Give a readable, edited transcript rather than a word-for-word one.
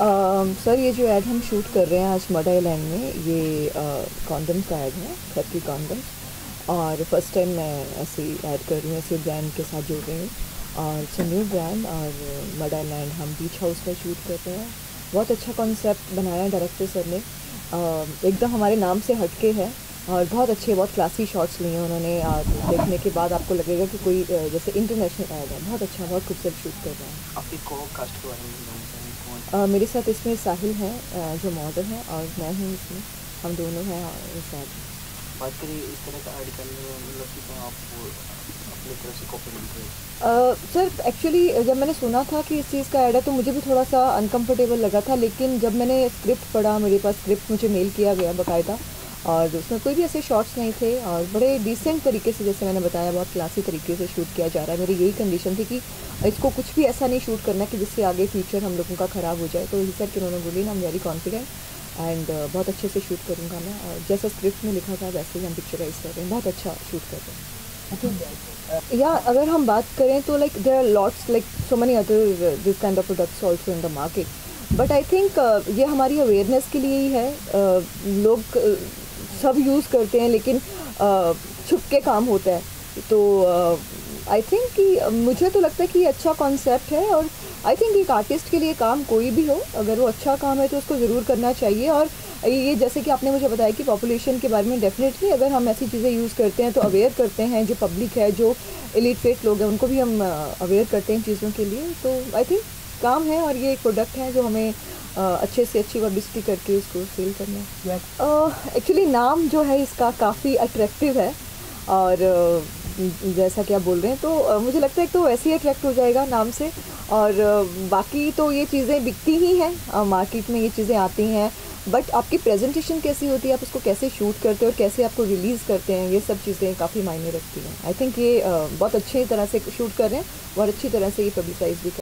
Sir ये जो add हम शूट कर रहे हैं आज मड आइलैंड में, ये कॉन्डम्स का ऐड है, खत की कॉन्डम्स। और फर्स्ट टाइम मैं ऐसे ऐड कर रही हूँ, ऐसे ब्रांड के साथ जुड़ रही हूँ। और इट्स न्यू ब्रांड, और मड आइलैंड हम बीच हाउस में शूट कर रहे हैं। बहुत अच्छा कॉन्सेप्ट बनाया है डायरेक्टर सर ने, एकदम हमारे नाम से हटके है और बहुत अच्छे, बहुत क्लासी शॉट्स लिए हैं उन्होंने। देखने के बाद आपको लगेगा कि कोई जैसे इंटरनेशनल ऐड है। बहुत अच्छा, बहुत खूबसूरत शूट कर रहे हैं। आपकी को कास्ट के बारे में जानना चाहेंगे कौन? मेरे साथ इसमें साहिल हैं, जो मॉडल हैं, और मैं हूँ इसमें। हम दोनों हैं और साथ। बात करिए इस तरह का ऐड करने में, मतलब कि तो आप अपनी तरफ से कॉन्फिडेंट थे? सर एक्चुअली जब मैंने सुना था कि इस चीज़ का ऐड है तो मुझे भी थोड़ा सा अनकंफर्टेबल लगा था, लेकिन जब मैंने स्क्रिप्ट पढ़ा, मेरे पास स्क्रिप्ट मुझे मेल किया गया बाकायदा, और उसमें कोई भी ऐसे शॉट्स नहीं थे और बड़े डिसेंट तरीके से, जैसे मैंने बताया, बहुत क्लासी तरीके से शूट किया जा रहा है। मेरी यही कंडीशन थी कि इसको कुछ भी ऐसा नहीं शूट करना कि जिससे आगे फ्यूचर हम लोगों का ख़राब हो जाए। तो इसी सर कि उन्होंने बोली ना, I am very confident and बहुत अच्छे से शूट करूँगा मैं, और जैसा स्क्रिप्ट में लिखा था वैसे ही हम पिक्चराइज कर रहे हैं। बहुत अच्छा शूट कर रहे हैं। या अगर हम बात करें तो like there are lots, like so many other this kind of products also in the market, but I think ये हमारी अवेयरनेस के लिए ही है। लोग सब यूज़ करते हैं, लेकिन छुप के काम होता है। तो आई थिंक कि मुझे तो लगता है कि ये अच्छा कॉन्सेप्ट है, और आई थिंक एक आर्टिस्ट के लिए काम कोई भी हो, अगर वो अच्छा काम है तो उसको ज़रूर करना चाहिए। और ये जैसे कि आपने मुझे बताया कि पॉपुलेशन के बारे में, डेफिनेटली अगर हम ऐसी चीज़ें यूज़ करते हैं तो अवेयर करते हैं, जो पब्लिक है, जो इलिटरेट लोग हैं, उनको भी हम अवेयर करते हैं चीज़ों के लिए। तो आई थिंक काम है, और ये एक प्रोडक्ट है जो हमें अच्छे से अच्छी पब्लिसिटी करके उसको सेल करना है। एक्चुअली नाम जो है इसका काफ़ी अट्रैक्टिव है, और जैसा कि आप बोल रहे हैं, तो मुझे लगता है कि तो वैसे ही अट्रैक्ट हो जाएगा नाम से। और बाकी तो ये चीज़ें बिकती ही हैं, मार्केट में ये चीज़ें आती हैं, बट आपकी प्रेजेंटेशन कैसी होती है, आप उसको कैसे शूट करते हैं और कैसे आपको रिलीज़ करते हैं, ये सब चीज़ें काफ़ी मायने रखती हैं। आई थिंक ये बहुत अच्छी तरह से शूट कर रहे हैं और अच्छी तरह से ये पब्लिसाइज भी कर